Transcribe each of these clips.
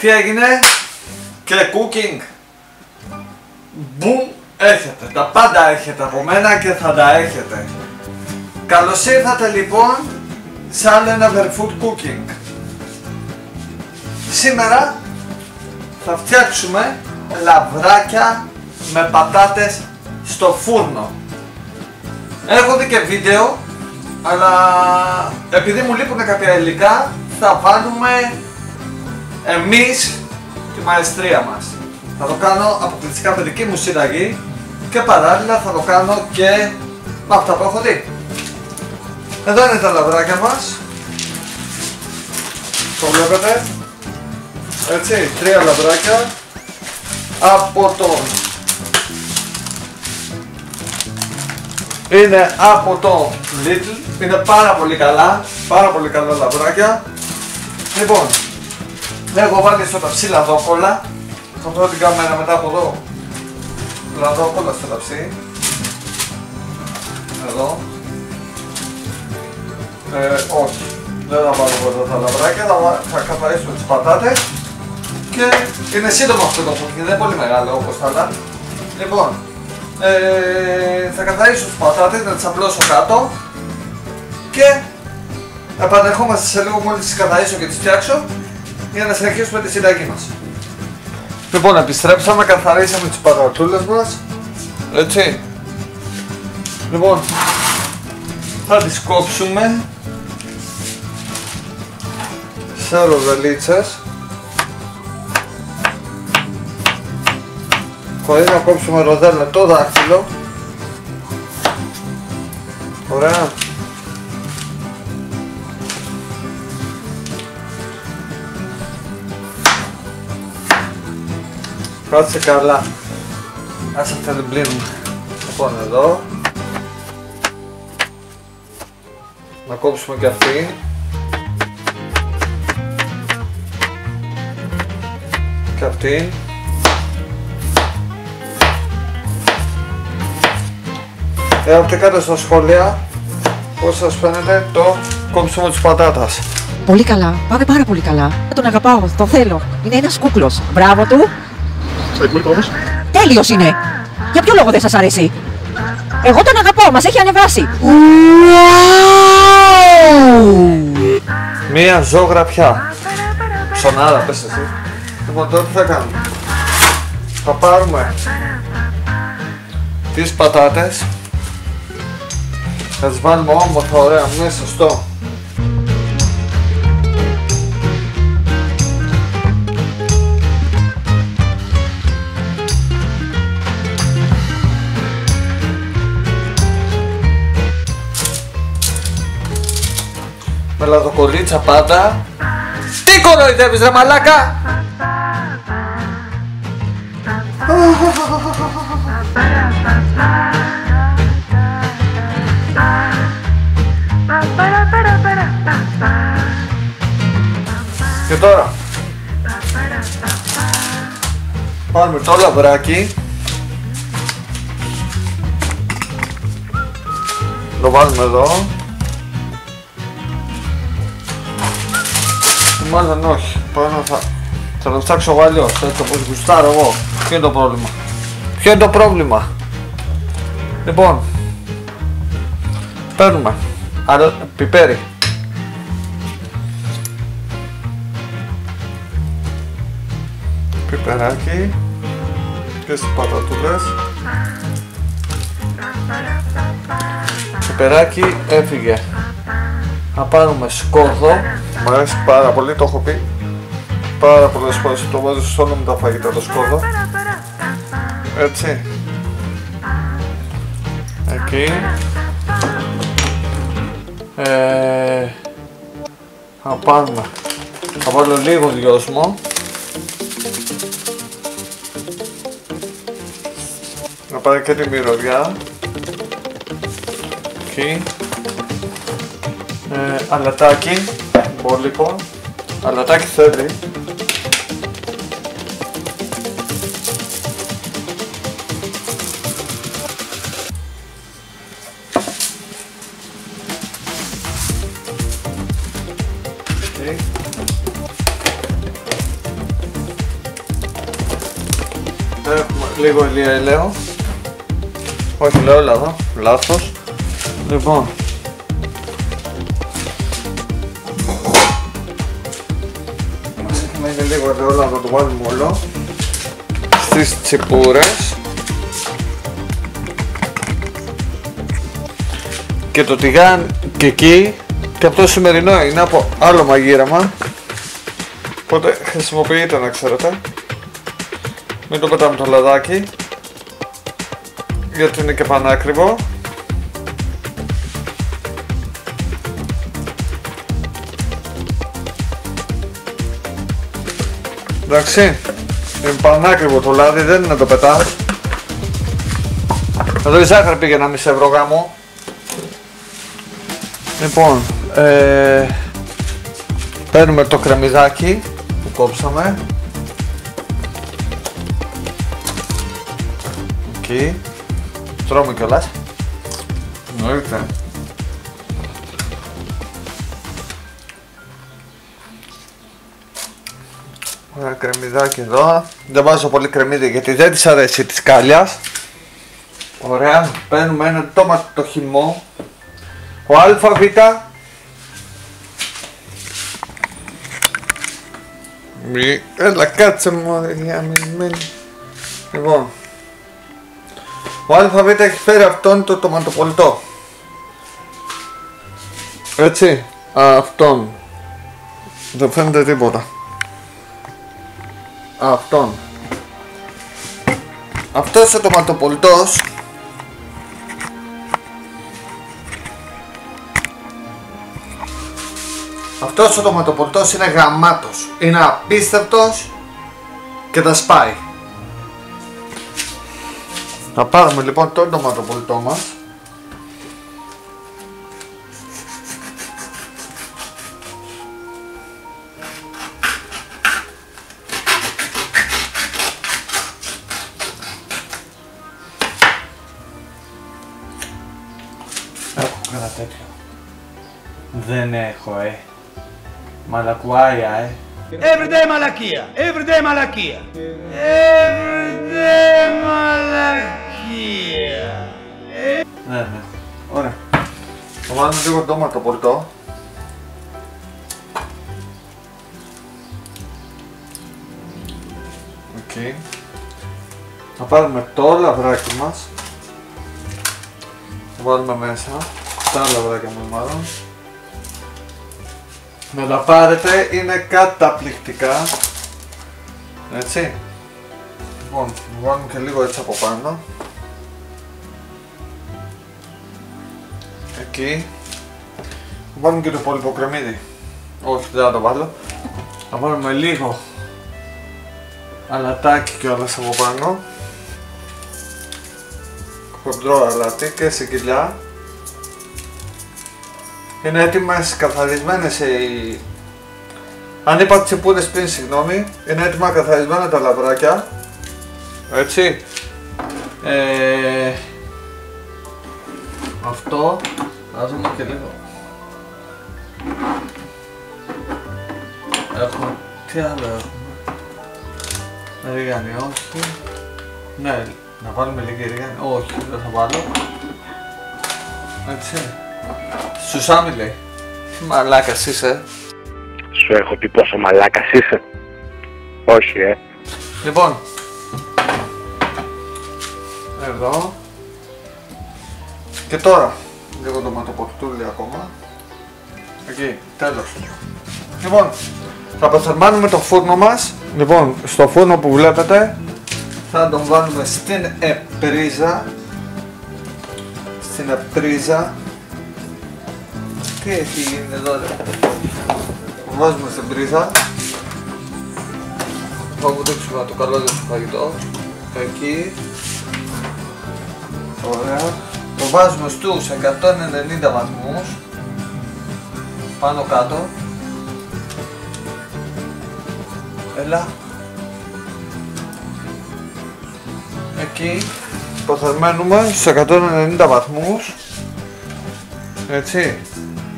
τι έγινε? Και cooking. Boom, έχετε. Τα πάντα έχετε από μένα και θα τα έχετε. Καλώς ήρθατε λοιπόν σε άλλο ένα Verfood Cooking. Σήμερα θα φτιάξουμε λαβράκια με πατάτες στο φούρνο. Έχω δει και βίντεο, αλλά επειδή μου λείπουν κάποια υλικά θα βάλουμε εμείς τη μαεστρία μας. Θα το κάνω αποκλειστικά με δική μου συνταγή και παράλληλα θα το κάνω και με αυτά που έχω δει. Εδώ είναι τα λαβράκια μας. Το βλέπετε. Έτσι, 3 λαβράκια από το... Είναι από το Lidl. Είναι πάρα πολύ καλά λαβράκια. Λοιπόν, έχω βάλει στο ταψί λαδόκολλα. Θα βρω την κάμερα μετά από εδώ. Λαδόκολλα στο ταψί. Εδώ. Όχι, δεν θα βάλω εδώ τα λαβράκια, θα καθαρίσουμε τις πατάτες. Και είναι σύντομο αυτό το cooking, δεν είναι πολύ μεγάλο όπως τα άλλα. Λοιπόν, θα καθαρίσω τις πατάτες, να τις απλώσω κάτω. Και επανερχόμαστε σε λίγο μόλις τις καθαρίσω και τις φτιάξω για να συνεχίσουμε τη συνταγή μας. Λοιπόν, επιστρέψαμε, καθαρίσαμε τις πατατούλες μας. Έτσι. Λοιπόν, θα τις κόψουμε σε ροδελίτσες. Χωρίς να κόψουμε ροδέλα το δάχτυλο. Ωραία. Κάτσε καλά. Ας αυτά την πλύνουμε. Λοιπόν, εδώ. Να κόψουμε και αυτή. Και αυτή. Γράψτε κάτω στα σχόλια πώς σας φαίνεται το κόψιμο της πατάτας. Πολύ καλά, πάμε πάρα πολύ καλά. Τον αγαπάω, το θέλω. Είναι ένας κούκλος. Μπράβο του. Όμως. Τέλειος είναι. Για ποιο λόγο δεν σας αρέσει? Εγώ τον αγαπώ, μας έχει ανεβάσει. Μία ζωγραφιά. Ψωνάρα, πες εσύ. Λοιπόν, τώρα τι θα κάνουμε? Θα πάρουμε τις πατάτες. Θα τις βάλουμε όμορφα ωραία μέσα στο με λαδοκολλίτσα πάντα. Τι κοροϊδεύεις ρε μαλάκα! Και τώρα πάρουμε το λαβράκι, το βάλουμε εδώ. Μάλλον όχι, πάνω θα το φτιάξω εγώ αλλιώς, έτσι όπως γουστάρω εγώ. Ποιο είναι το πρόβλημα? Ποιο είναι το πρόβλημα? Λοιπόν, παίρνουμε πιπέρι. Πιπεράκι και στις πατατούλες. Πιπεράκι έφυγε. Να πάρουμε σκόρδο. Μου αρέσει πάρα πολύ, το έχω πει πάρα πολλές φορές, το βάζω σε όλα μου τα φαγητά το σκόρδο. Έτσι. Εκεί. Θα βάλω λίγο δυόσμο. Να πάρει και τη μυρωδιά. Εκεί. Αλατάκι. Μπόλικο. Αλατάκι θέλει. λίγο ηλιοέλαιο. Όχι, λέω εδώ, λάθος. Λοιπόν, μας έχει μείνει λίγο ελαιόλαδο, να το βάλουμε όλο στις τσιπούρες. Και το τηγάνι και εκεί, και αυτό σημερινό είναι από άλλο μαγείρεμα, οπότε χρησιμοποιείτε να ξέρετε. Μην το πετάμε το λαδάκι, γιατί είναι και πανάκριβο. Εντάξει, είναι πανάκριβο το λάδι, δεν είναι να το πετάς. Εδώ η ζάχαρη πήγε 1,5 ευρώ γάμο. Λοιπόν, παίρνουμε το κρεμμυδάκι που κόψαμε. Εκεί. Τρώμε κιόλας. Εννοείται. Ωραία, κρεμμυδάκι εδώ. Δεν βάζω πολύ κρεμμύδι γιατί δεν της αρέσει της κάλιας. Ωραία, παίρνουμε ένα τόματο το χυμό. Ο ΑΒ. Έλα κάτσε μου διαμισμένη. Λοιπόν, ο ΑΒ έχει φέρει αυτόν το τοματοπολτό. Έτσι, αυτόν. Δεν φαίνεται τίποτα. Αυτόν. Αυτός ο τοματοπολτός αυτός ο τοματοπολτός είναι γαμάτος. Είναι απίστευτος και τα σπάει. Θα πάρουμε λοιπόν τον τοματοπολτό μας. Έχω κανένα τέτοιο. Δεν έχω, Μαλακουάια, Everyday μαλακία! Everyday μαλακία! Everyday μαλακία! Ναι. Ωραία. Θα βάλουμε λίγο τοματοπολτό. Οκ. Θα πάρουμε το λαβράκι μας. Θα βάλουμε μέσα. Τα λαβράκια μας μάλλον. Να τα πάρετε, είναι καταπληκτικά. Έτσι. Λοιπόν, βάλουμε και λίγο έτσι από πάνω. Εκεί. Θα βάλουμε και το υπόλοιπο κρεμμύδι. Όχι, δεν θα το βάλω. Θα βάλουμε λίγο αλατάκι κιόλας από πάνω. Χοντρό αλάτι και σε κοιλιά. Είναι έτοιμες καθαρισμένες οι... Αν είπα τσιπούρες πριν, συγγνώμη, είναι έτοιμα καθαρισμένα τα λαβράκια. Έτσι. Αυτό. Βάζουμε και λίγο. Έχουμε... Τι άλλο έχουμε? Ρίγανη, όχι. Ναι, να βάλουμε λίγη ρίγανη. Όχι, δεν θα βάλω. Έτσι. Σουσάμι λέει. Τι μαλάκας είσαι. Σου έχω πει πόσο μαλάκας είσαι. Όχι, Λοιπόν. Εδώ. Και τώρα. Λίγο τοματοπολτούλι ακόμα. Εκεί, τέλος. Λοιπόν, θα αποθερμάνουμε το φούρνο μας. Λοιπόν, στο φούρνο που βλέπετε θα τον βάλουμε στην επρίζα. Στην επρίζα. Τι έχει γίνει εδώ ρε. Βάζουμε στην πρίζα. Θα βουδίξουμε το καλώδιο στο φαγητό. Εκεί. Ωραία. Το βάζουμε στους 190 βαθμούς. Πάνω κάτω. Έλα. Εκεί. Το θερμαίνουμε στους 190 βαθμούς. Έτσι.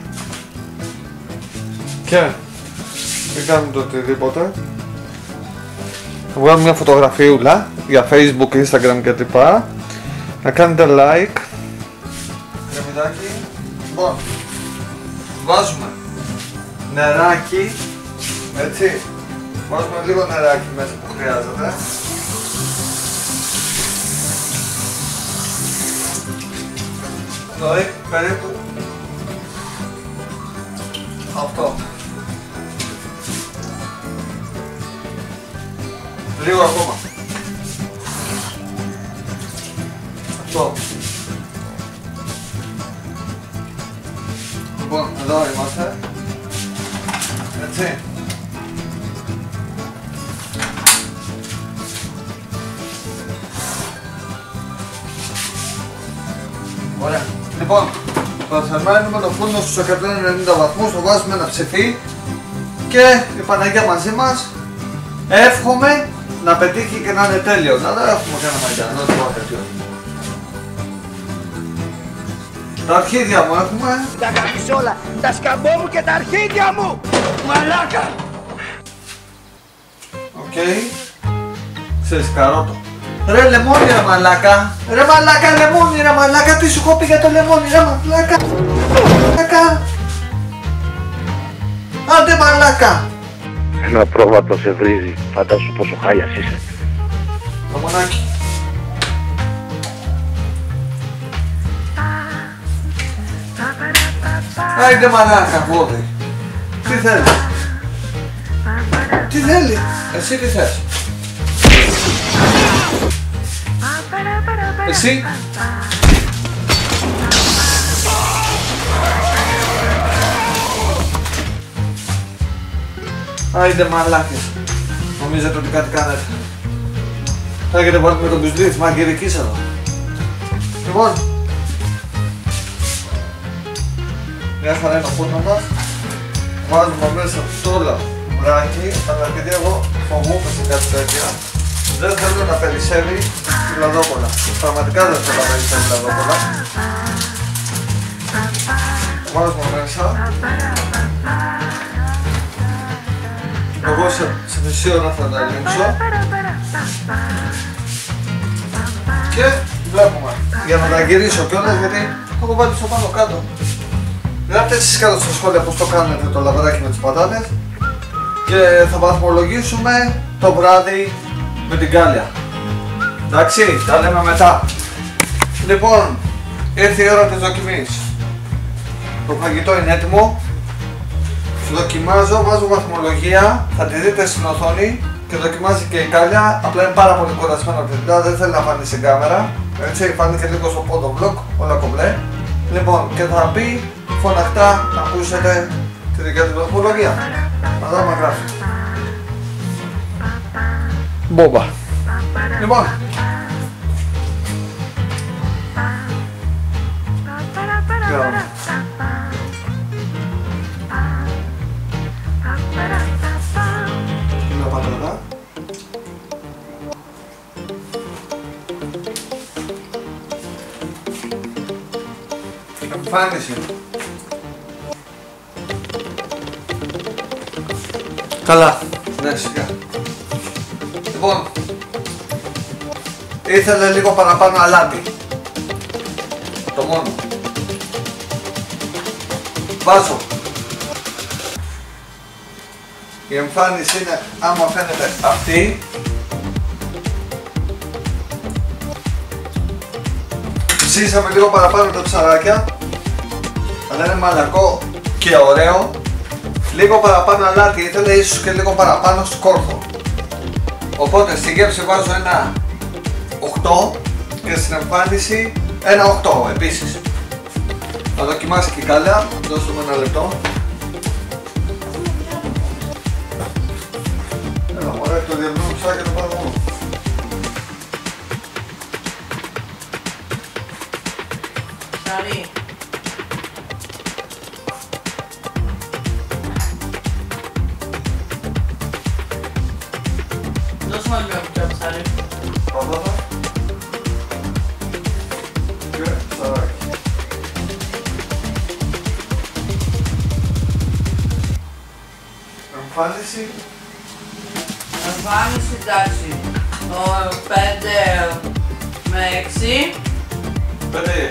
Και μην κάνουμε το οτιδήποτε. Θα βγάλουμε μια φωτογραφιούλα. για Facebook, Instagram κτλ. Να κάνετε like. Κρεμμυδάκι. Λοιπόν, βάζουμε νεράκι, έτσι. Βάζουμε λίγο νεράκι μέσα που χρειάζεται. Δηλαδή περίπου αυτό. Λίγο ακόμα. Αυτό. Λοιπόν, εδώ είμαστε. Έτσι. Ωραία. Λοιπόν, παραθερμαίνουμε το φούρνο στους 190 βαθμούς, το βάζουμε να ψηθεί και η Παναγία μαζί μας. Εύχομαι να πετύχει και να είναι τέλειο. Να δεν έχουμε κανένα μαγιανό, τέτοιο. Τα αρχίδια μου έχουμε. Τα κάνεις όλα, τα σκαμπό μου και τα αρχίδια μου! Μαλάκα! Οκ. Ξέρεις, καρότο. Ρε λεμόνι ρε μαλάκα. Ρε μαλάκα λεμόνι ρε μαλάκα. Τι σου έχω πει για το λεμόνι ρε μαλάκα. Μαλάκα. Άντε μαλάκα. Ένα πρόβατο σε βρίζει. Φαντάσου πόσο χάλιας είσαι. Το μονάκι. Άιντε μαλάκα πόδι. Τι θέλει. Τι θέλει. Εσύ τι θες. Εσύ. Άιντε μαλάκες. Νομίζετε ότι κάτι κάνετε. Θα έχετε βάλει με τον μπιζλί της μαγειρικής εδώ. Λοιπόν. Μια χαρά είναι το φούρνο μας. Βάζουμε μέσα το λαμπράκι, αλλά επειδή εγώ φοβούμαι σε κάτι τέτοια, δεν θέλω να περισσεύει η λαδόπολα. Πραγματικά δεν θέλω να περισσεύει η λαδόπολα. Βάζουμε μέσα. Εγώ σε μισή ώρα θα τα ελέγξω. Και βλέπουμε. Για να τα γυρίσω κιόλας, γιατί το έχω βάλει στο πάνω κάτω. Γράψτε εσείς κάτω στα σχόλια πώς το κάνετε το λαβράκι με τις πατάτες. Και θα βαθμολογήσουμε το βράδυ με την κάλια. Εντάξει, τα λέμε μετά. Λοιπόν, ήρθε η ώρα της δοκιμής. Το φαγητό είναι έτοιμο. Δοκιμάζω, βάζω βαθμολογία, θα τη δείτε στην οθόνη και δοκιμάζει και η κάλια. Απλά είναι πάρα πολύ κουρασμένο παιδιά, δεν θέλει να φανεί στην κάμερα. Έτσι, φάνηκε λίγο στο πόντο vlog, όλα κομπλέ. Λοιπόν, και θα πει φωναχτά να ακούσετε τη δικιά του βαθμολογία. Να δω μα γράφει. Μπόμπα. Λοιπόν. Μια πατάτα. Εμφάνιση. Καλά. Ναι, σιγά. Λοιπόν, ήθελε λίγο παραπάνω αλάτι. Το μόνο. Βάζω. Η εμφάνιση είναι, άμα φαίνεται αυτή. Ψήσαμε λίγο παραπάνω τα ψαράκια. Αλλά είναι μαλακό και ωραίο. Λίγο παραπάνω αλάτι ήθελε, ίσως και λίγο παραπάνω σκόρδο. Οπότε στη γεύση βάζω ένα 8 και στην εμφάνιση ένα 8 επίσης. Θα δοκιμάσει και η κάλια, δώστε μου ένα λεπτό. Έλα μωρέ, το διαβνώ ψάκι το πάρω μόνο. Ψάρι. Δώσουμε άλλη μια κουτιά ψάρι. Πατάτα. Και ψαράκι. Εμφάνιση. Εμφάνιση εντάξει. 5 με 6. 5 ή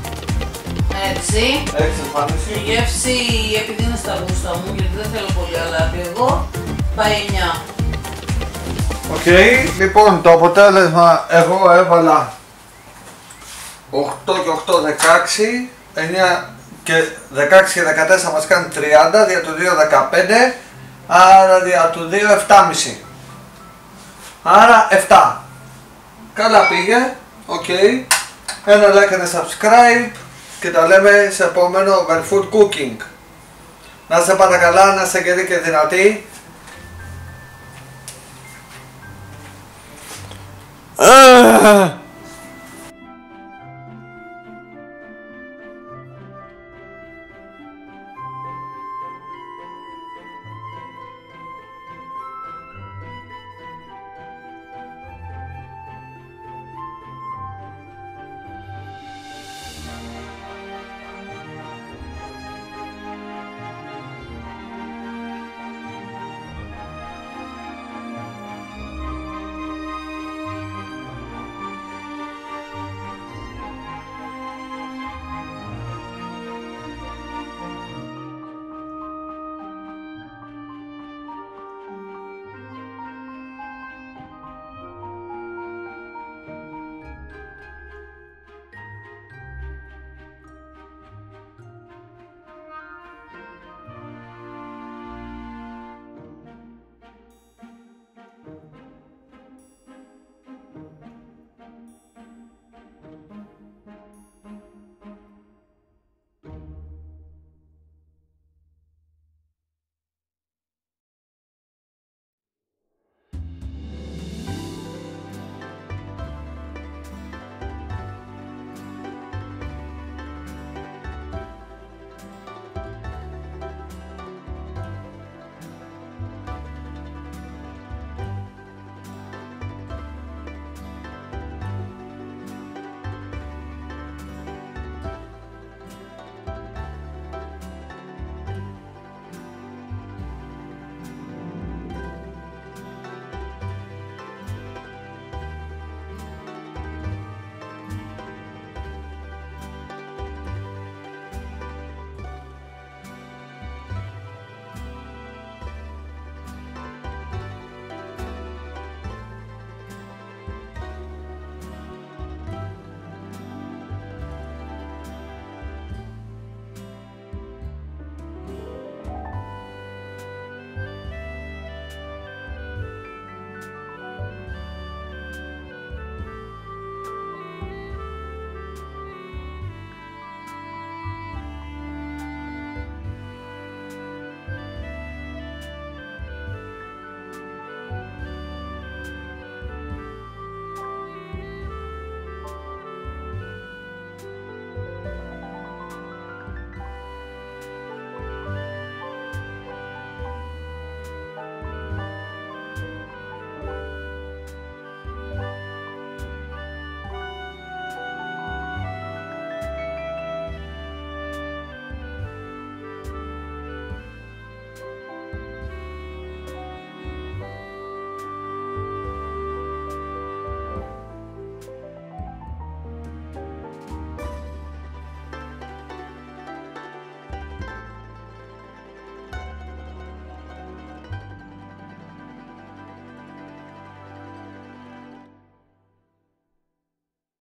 6. 6 εμφάνιση. Η γεύση, επειδή είναι στα γούστα μου, γιατί δεν θέλω πολύ αλάτι εγώ, πάει 9. Οκ, λοιπόν το αποτέλεσμα εγώ έβαλα 8 και 8, 16, 9 και 16 και 14 μας κάνει 30, δια του 2 15, άρα δια του 2 7,5. Άρα 7. Καλά πήγε, οκ. Ένα like, ένα subscribe και τα λέμε σε επόμενο Overfood Cooking. Να είστε πάντα καλά, να είστε γεροί και δυνατοί.